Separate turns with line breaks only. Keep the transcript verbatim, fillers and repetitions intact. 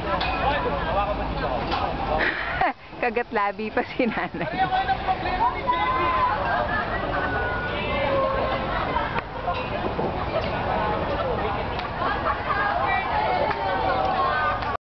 Kagat labi pa si nanay.
Ay, ako yung problema ni Jay.